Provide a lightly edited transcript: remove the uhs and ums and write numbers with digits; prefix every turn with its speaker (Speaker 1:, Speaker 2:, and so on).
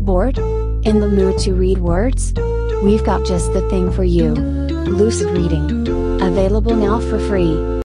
Speaker 1: Bored? In the mood to read words? We've got just the thing for you. Lucid Reading. Available now for free.